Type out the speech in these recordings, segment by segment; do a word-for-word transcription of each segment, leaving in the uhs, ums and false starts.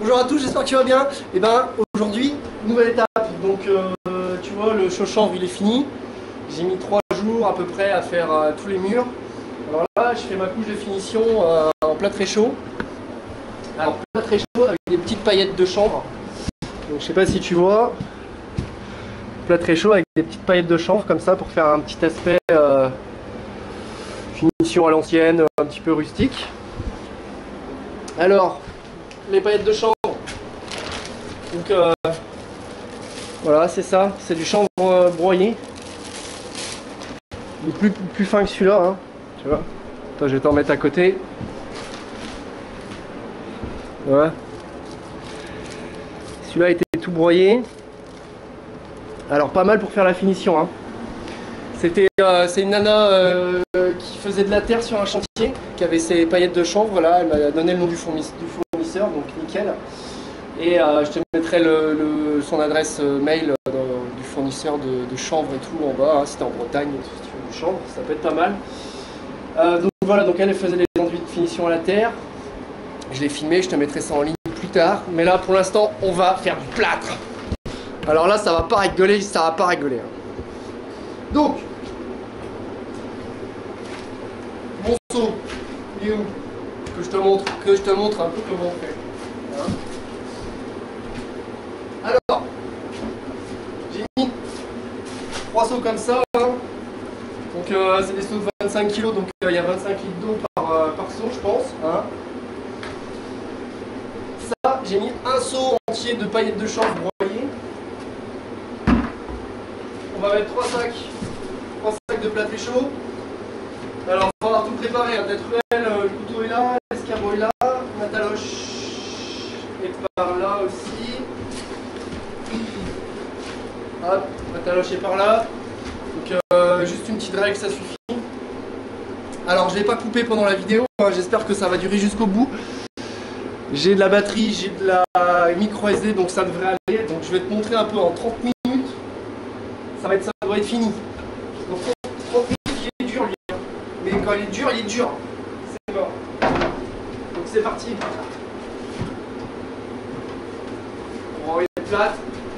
Bonjour à tous, j'espère que tu vas bien. Et ben aujourd'hui, nouvelle étape. Donc euh, tu vois, le chaud chanvre il est fini. J'ai mis trois jours à peu près à faire euh, tous les murs. Alors là, je fais ma couche de finition euh, en plâtre très chaud. Alors plâtre très chaud avec des petites paillettes de chanvre. Donc je sais pas si tu vois. Plâtre très chaud avec des petites paillettes de chanvre comme ça pour faire un petit aspect euh, finition à l'ancienne, un petit peu rustique. Alors, les paillettes de chanvre. Donc euh, voilà, c'est ça, c'est du chanvre euh, broyé. Il est plus, plus fin que celui-là, hein, tu vois. Attends, je vais t'en mettre à côté. Voilà. Celui-là était tout broyé. Alors pas mal pour faire la finition, hein. C'était, euh, c'est une nana euh, qui faisait de la terre sur un chantier, qui avait ses paillettes de chanvre. Là, elle m'a donné le nom du fournisseur, donc nickel. Et euh, je te mettrai le, le, son adresse mail dans, du fournisseur de, de chanvre et tout en bas. Hein, c'était en Bretagne, si tu veux du chanvre, ça peut être pas mal. Euh, donc voilà, donc elle faisait les enduits de finition à la terre. Je l'ai filmé, je te mettrai ça en ligne plus tard. Mais là, pour l'instant, on va faire du plâtre. Alors là, ça va pas rigoler, ça va pas rigoler. Hein. Donc, mon seau, il est où? Que je te montre, que je te montre un peu comment on fait. Hein? Alors, j'ai mis trois seaux comme ça. Hein. Donc euh, c'est des seaux de vingt-cinq kilos, donc il euh, y a vingt-cinq litres d'eau par, euh, par seau, je pense. Hein. Ça, j'ai mis un seau entier de paillettes de chanvre broyées. On va mettre trois sacs, trois sacs de plâtre chaud. Alors, on va avoir tout préparé. Hein. Peut-être elle, euh, le couteau est là, l'escabeau est là, ma taloche est par là aussi. Hop, ma taloche est par là. Donc, euh, juste une petite règle, ça suffit. Alors, je ne l'ai pas coupé pendant la vidéo. Hein. J'espère que ça va durer jusqu'au bout. J'ai de la batterie, j'ai de la micro S D, donc ça devrait aller. Donc, je vais te montrer un peu en trente minutes. Ça va être, ça doit être fini. Donc, trente minutes, il est dur, lui. Mais quand il est dur, il est dur. C'est mort. Donc, c'est parti. On va envoyer le plâtre.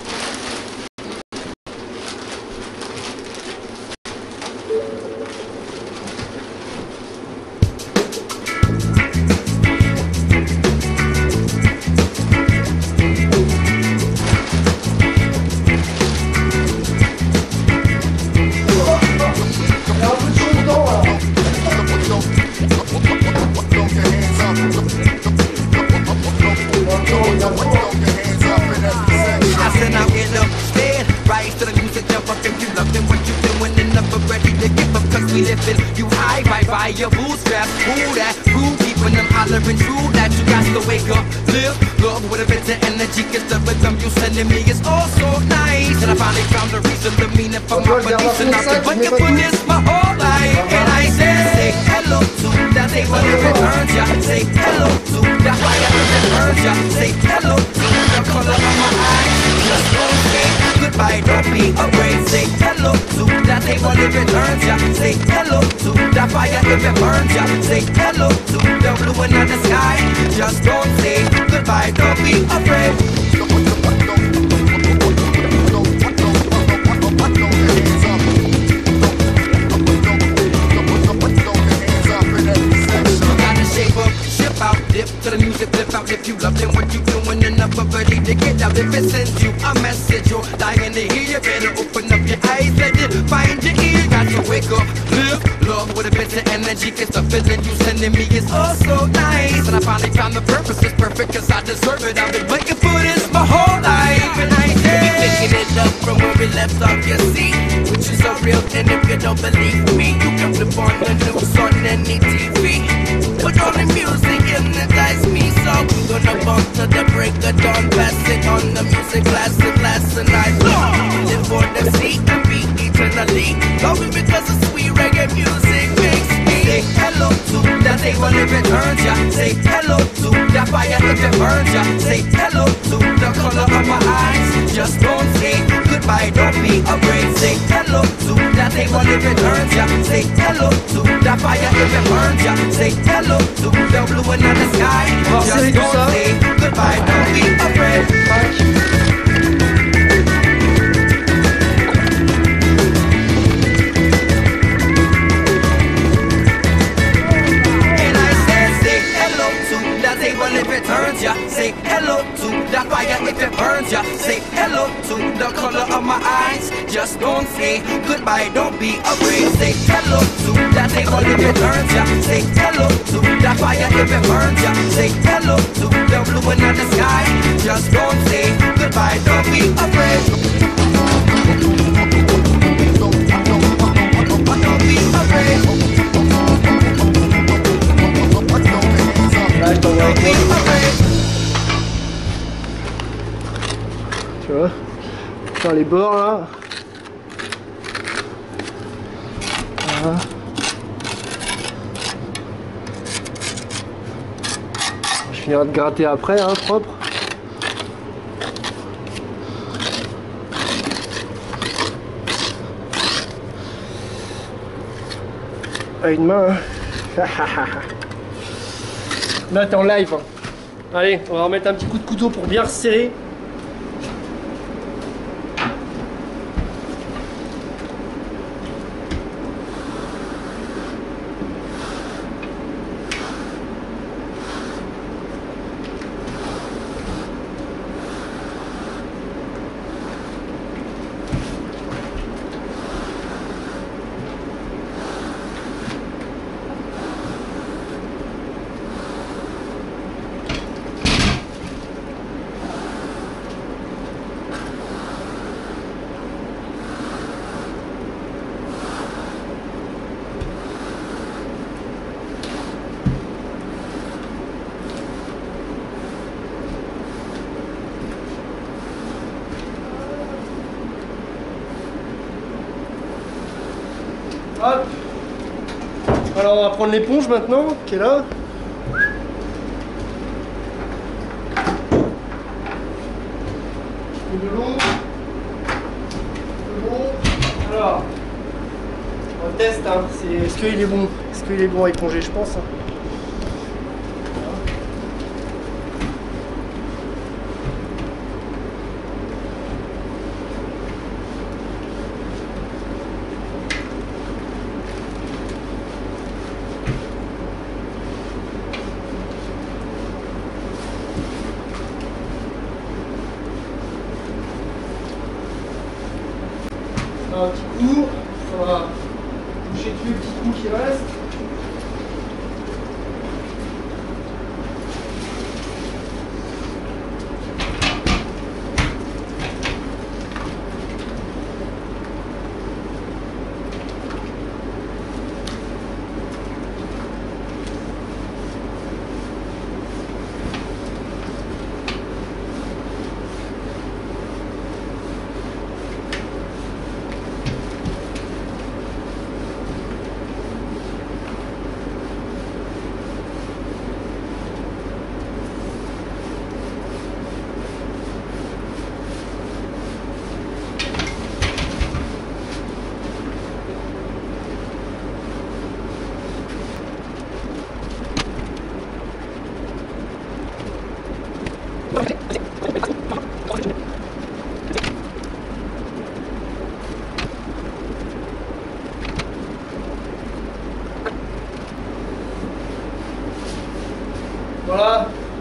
You high, bye bye, your bootstraps. Who that? Who keeping them hollering true that you got to wake up, live, love with a bit of energy. Cause the rhythm you sending me is all so nice. And I finally found the reason, the meaning for my beliefs. And I've been looking for this my whole life. And I say, say hello to that they will return ya. Say hello to that fire that burns ya. Say hello to the color of my eyes. Just don't say goodbye, don't be afraid. Say hello to that they will return ya. Say hello to the fire if it burns ya. Say hello to the blue and the sky. Just don't say goodbye, don't be afraid. Dip to the music, flip out if you love them. What you doing enough of ready to get out. If it sends you a message, you're dying to hear. You better open up your eyes, let it find your ear. Got to wake up, live, love with a bit of energy. Cause the feeling you sending me is oh so nice. And I finally found the purpose is perfect cause I deserve it. I've been waiting for this my whole life. And I say, we picking it up from where we left off, you see. Which is a real thing if you don't believe me. You can flip on the news on any T V. Put on the music, hypnotize me. So we gonna bump to the break of dawn. Pass it on the music, class and class and I live for the C and be eternally. Love me because the sweet reggae music makes me say hello to that they will live it turns ya. Say hello to that fire if it burns ya. Say hello to the color of my eyes. Just don't say goodbye, don't be afraid. Say hello to that they will live it turns ya. Say hello to that fire if it burns ya. Say hello to the blue and the sky. Just don't say goodbye, don't be that table if it turns ya. Say hello to that fire if it burns ya. Say hello to the color of my eyes. Just don't say goodbye, don't be afraid. Say hello to that table if it turns ya. Say hello to that fire if it burns ya. Say hello to the blue in the sky. Just don't say goodbye, don't be afraid. Don't be afraid. Don't be afraid. Tu vois, faire les bords là. Voilà. Je finirai de gratter après, hein, propre. À une main. Hein. Là t'es en live. Allez, on va remettre un petit coup de couteau pour bien resserrer. Hop. Alors on va prendre l'éponge maintenant, qui est là. De l'eau. De l'eau. Alors, on teste, hein. Est-ce qu'il est bon? Est-ce qu'il est bon à éponger, je pense, hein. Un petit coup, on va toucher tous les petits coups qui restent. Voilà.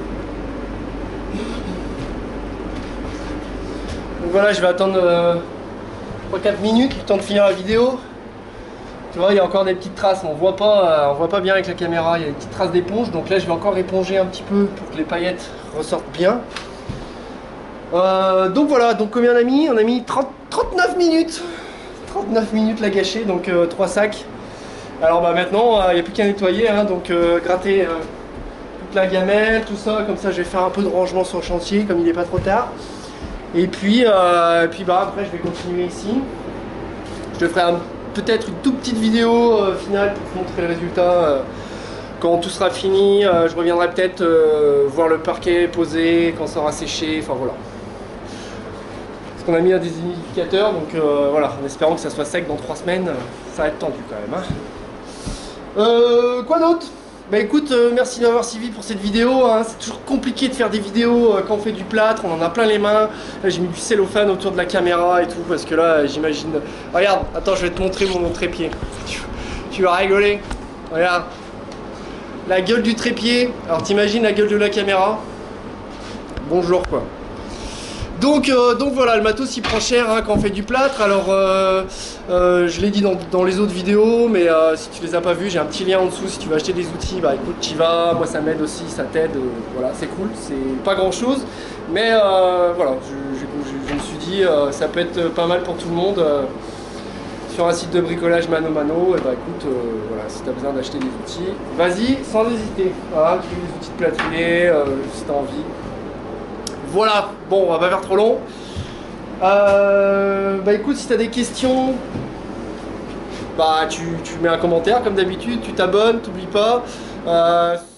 Donc voilà, je vais attendre euh, trois quatre minutes, le temps de finir la vidéo. Tu vois, il y a encore des petites traces, on voit pas, euh, on voit pas bien avec la caméra, il y a des petites traces d'éponge. Donc là, je vais encore éponger un petit peu pour que les paillettes ressortent bien. Euh, donc voilà, donc combien on a mis? On a mis trente, trente-neuf minutes. trente-neuf minutes la gâcher, donc euh, trois sacs. Alors bah maintenant, il euh, n'y a plus qu'à nettoyer, hein, donc euh, gratter euh, toute la gamelle, tout ça, comme ça je vais faire un peu de rangement sur le chantier, comme il n'est pas trop tard. Et puis, euh, et puis bah après je vais continuer ici. Je te ferai peut-être une toute petite vidéo euh, finale pour te montrer le résultat. Euh, quand tout sera fini, euh, je reviendrai peut-être euh, voir le parquet posé, quand ça aura séché, enfin voilà. Parce qu'on a mis un déhumidificateur, donc euh, voilà, en espérant que ça soit sec dans trois semaines, ça va être tendu quand même. Hein. Euh, quoi d'autre? Bah écoute, euh, merci d'avoir suivi pour cette vidéo, hein. C'est toujours compliqué de faire des vidéos euh, quand on fait du plâtre, on en a plein les mains. Là j'ai mis du cellophane autour de la caméra et tout, parce que là j'imagine... Regarde, attends, je vais te montrer mon trépied. Tu, tu vas rigoler. Regarde. la gueule du trépied. Alors t'imagines la gueule de la caméra. Bonjour quoi. Donc, euh, donc voilà, le matos il prend cher hein, quand on fait du plâtre. Alors euh, euh, je l'ai dit dans, dans les autres vidéos, mais euh, si tu les as pas vus, j'ai un petit lien en dessous. Si tu veux acheter des outils, bah écoute, t'y vas. Moi ça m'aide aussi, ça t'aide. Euh, voilà, c'est cool, c'est pas grand chose. Mais euh, voilà, je, je, je, je me suis dit, euh, ça peut être pas mal pour tout le monde. Euh, sur un site de bricolage mano mano, et bah écoute, euh, voilà, si t'as besoin d'acheter des outils, vas-y sans hésiter. Voilà, tu veux des outils de plâtrier, euh, si t'as envie. Voilà, bon, on va pas faire trop long. Euh, bah écoute, si tu as des questions, bah tu, tu mets un commentaire comme d'habitude, tu t'abonnes, t'oublies pas. Euh,